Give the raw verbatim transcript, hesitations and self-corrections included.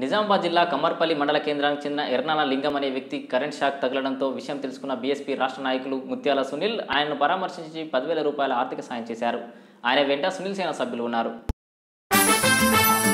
నిజామాబాద్ జిల్లా కమ్మర్పల్లి మండల కేంద్రానికి చెందిన ఎర్నాల లింగం అనే వ్యక్తి కరెంట్ షాక్ తగలడంతో విషయం తెలుసుకున్న బీఎస్పీ రాష్ట్ర నాయకులు ముత్యాల సునీల్ ఆయనను పరామర్శించి పదివేల రూపాయల ఆర్థిక సాయం చేశారు. ఆయన వెంట సునీల్ సేన సభ్యులు ఉన్నారు.